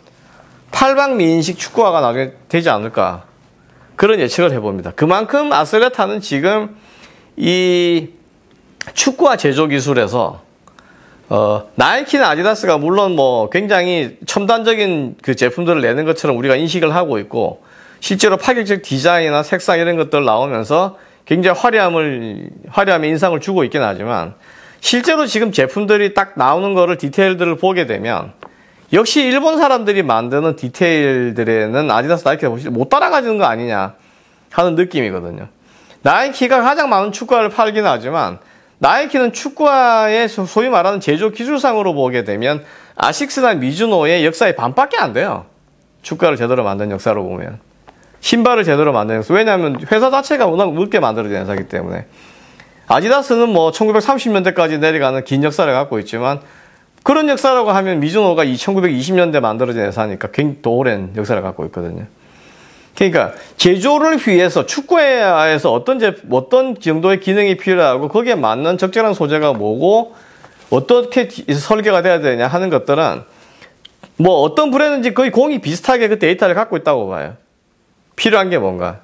팔방미인식 축구화가 나중에 되지 않을까, 그런 예측을 해봅니다. 그만큼 아슬레타는 지금 이 축구화 제조 기술에서 어, 나이키나 아디다스가 물론 뭐 굉장히 첨단적인 그 제품들을 내는 것처럼 우리가 인식을 하고 있고, 실제로 파격적 디자인이나 색상 이런 것들 나오면서 굉장히 화려함을, 화려함의 인상을 주고 있긴 하지만, 실제로 지금 제품들이 딱 나오는 거를 디테일들을 보게 되면 역시 일본 사람들이 만드는 디테일들에는 아디다스, 나이키가 못 따라가지는 거 아니냐 하는 느낌이거든요. 나이키가 가장 많은 축구화를 팔긴 하지만, 나이키는 축구화의 소위 말하는 제조 기술상으로 보게 되면 아식스나 미즈노의 역사의 반밖에 안 돼요. 축구화를 제대로 만든 역사로 보면. 신발을 제대로 만든 역사. 왜냐하면 회사 자체가 워낙 늦게 만들어진 회사이기 때문에. 아디다스는 뭐 천구백삼십 년대까지 내려가는 긴 역사를 갖고 있지만, 그런 역사라고 하면 미즈노가 천구백이십 년대 만들어진 회사니까 굉장히 오랜 역사를 갖고 있거든요. 그러니까 제조를 위해서 축구화에서 어떤 제, 어떤 정도의 기능이 필요하고 거기에 맞는 적절한 소재가 뭐고 어떻게 설계가 돼야 되냐 하는 것들은 뭐 어떤 브랜드인지 거의 공이 비슷하게 그 데이터를 갖고 있다고 봐요. 필요한 게 뭔가.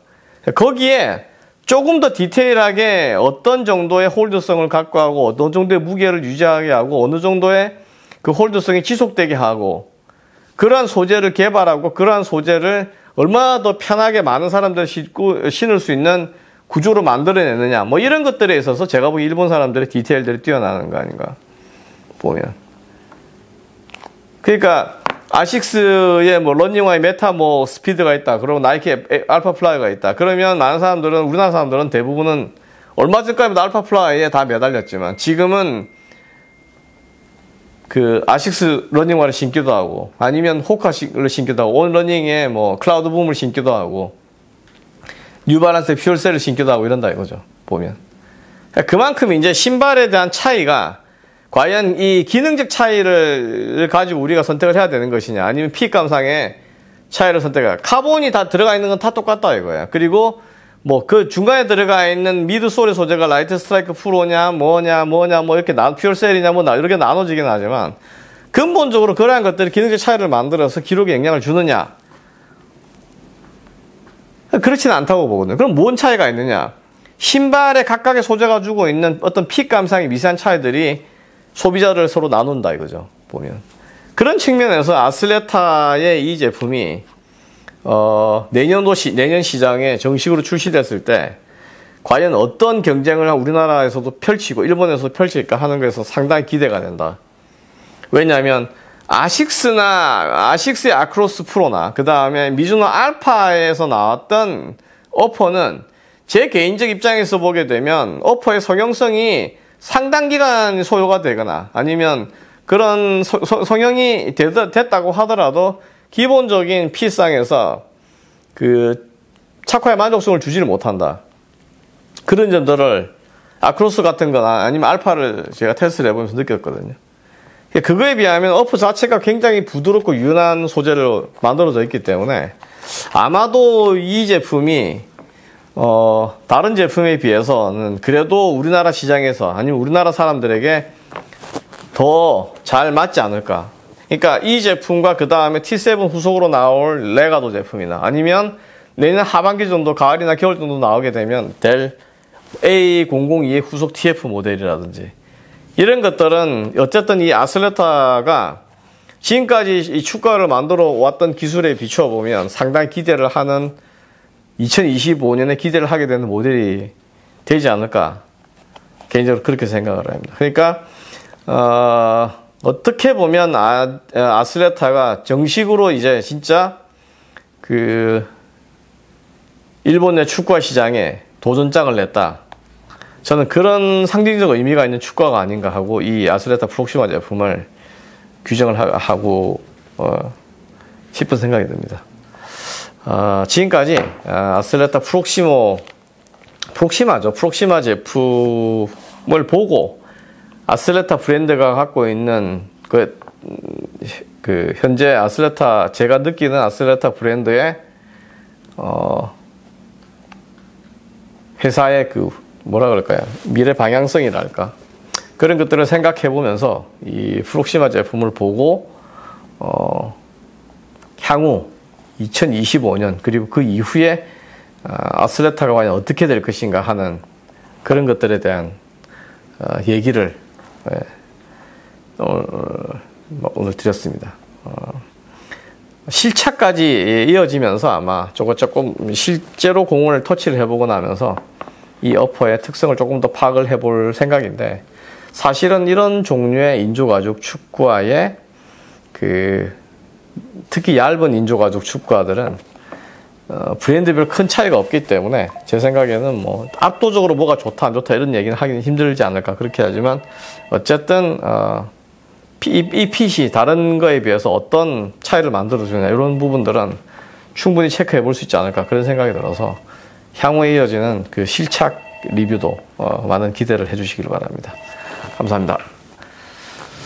거기에 조금 더 디테일하게 어떤 정도의 홀드성을 갖고 하고 어떤 정도의 무게를 유지하게 하고 어느 정도의 그 홀드성이 지속되게 하고, 그러한 소재를 개발하고 그러한 소재를 얼마나 더 편하게 많은 사람들이 신고, 신을 수 있는 구조로 만들어내느냐, 뭐 이런 것들에 있어서 제가 보기엔 일본 사람들의 디테일들이 뛰어나는 거 아닌가 보면. 그러니까 아식스의 뭐 러닝화의 메타 뭐 스피드가 있다, 그리고 나이키 알파 플라이가 있다. 그러면 많은 사람들은, 우리나라 사람들은 대부분은 얼마 전까지도 알파 플라이에 다 매달렸지만 지금은 그 아식스 러닝화를 신기도 하고, 아니면 호카를 신기도 하고, 온 러닝에 뭐 클라우드 붐을 신기도 하고, 뉴발란스의 퓨얼셀을 신기도 하고 이런다 이거죠, 보면. 그만큼 이제 신발에 대한 차이가 과연 이 기능적 차이를 가지고 우리가 선택을 해야 되는 것이냐, 아니면 핏감상의 차이를 선택해야. 카본이 다 들어가 있는 건 다 똑같다 이거야. 그리고 뭐 그 중간에 들어가 있는 미드솔의 소재가 라이트 스트라이크 프로냐 뭐냐 뭐냐 뭐 이렇게 나 퓨얼셀이냐 뭐 이렇게 나눠지긴 하지만, 근본적으로 그러한 것들이 기능적 차이를 만들어서 기록에 영향을 주느냐, 그렇지는 않다고 보거든요. 그럼 뭔 차이가 있느냐? 신발에 각각의 소재가 주고 있는 어떤 핏 감상의 미세한 차이들이 소비자를 서로 나눈다 이거죠, 보면. 그런 측면에서 아슬레타의 이 제품이 어, 내년도 시, 내년 시장에 정식으로 출시됐을 때 과연 어떤 경쟁을 우리나라에서도 펼치고 일본에서도 펼칠까 하는 것에서 상당히 기대가 된다. 왜냐하면 아식스나 아식스의 아크로스 프로나 그 다음에 미즈노 알파에서 나왔던 어퍼는 제 개인적 입장에서 보게 되면 어퍼의 성형성이 상당 기간 소요가 되거나 아니면 그런 서, 서, 성형이 됐, 됐다고 하더라도 기본적인 P쌍에서 그 착화의 만족성을 주지를 못한다. 그런 점들을 아크로스 같은 거나 아니면 알파를 제가 테스트를 해보면서 느꼈거든요. 그거에 비하면 어프 자체가 굉장히 부드럽고 유연한 소재로 만들어져 있기 때문에 아마도 이 제품이 어, 다른 제품에 비해서는 그래도 우리나라 시장에서 아니면 우리나라 사람들에게 더 잘 맞지 않을까. 그러니까 이 제품과 그 다음에 티 세븐 후속으로 나올 레가도 제품이나 아니면 내년 하반기 정도, 가을이나 겨울 정도 나오게 되면 델 에이 공공이의 후속 티에프 모델이라든지 이런 것들은 어쨌든 이 아슬레타가 지금까지 이 축구화를 만들어 왔던 기술에 비추어 보면 상당히 기대를 하는 이천이십오 년에 기대를 하게 되는 모델이 되지 않을까 개인적으로 그렇게 생각을 합니다. 그러니까 어, 어떻게 보면 아, 아슬레타가 정식으로 이제 진짜 그 일본 내 축구화 시장에 도전장을 냈다. 저는 그런 상징적 의미가 있는 축구화가 아닌가 하고 이 아슬레타 프록시마 제품을 규정을 하고 어, 싶은 생각이 듭니다. 어, 지금까지 아슬레타 프록시모 프록시마죠. 프록시마 제품을 보고 아슬레타 브랜드가 갖고 있는 그, 그 현재 아슬레타 제가 느끼는 아슬레타 브랜드의 어, 회사의 그 뭐라 그럴까요? 미래 방향성이랄까? 그런 것들을 생각해 보면서 이 프록시마 제품을 보고 어, 향후 이천이십오 년 그리고 그 이후에 아슬레타가 과연 어떻게 될 것인가 하는 그런 것들에 대한 어, 얘기를 예, 오늘, 오늘 드렸습니다. 어, 실차까지 이어지면서 아마 조금 조금 실제로 공을 터치를 해보고 나면서 이 어퍼의 특성을 조금 더 파악을 해볼 생각인데 사실은 이런 종류의 인조가죽 축구화의 그 특히 얇은 인조가죽 축구화들은 어, 브랜드별 큰 차이가 없기 때문에 제 생각에는 뭐 압도적으로 뭐가 좋다 안 좋다 이런 얘기는 하기는 힘들지 않을까 그렇게 하지만 어쨌든 어, 이, 이 핏이 다른 거에 비해서 어떤 차이를 만들어주냐 이런 부분들은 충분히 체크해 볼 수 있지 않을까 그런 생각이 들어서 향후에 이어지는 그 실착 리뷰도 어, 많은 기대를 해주시길 바랍니다. 감사합니다.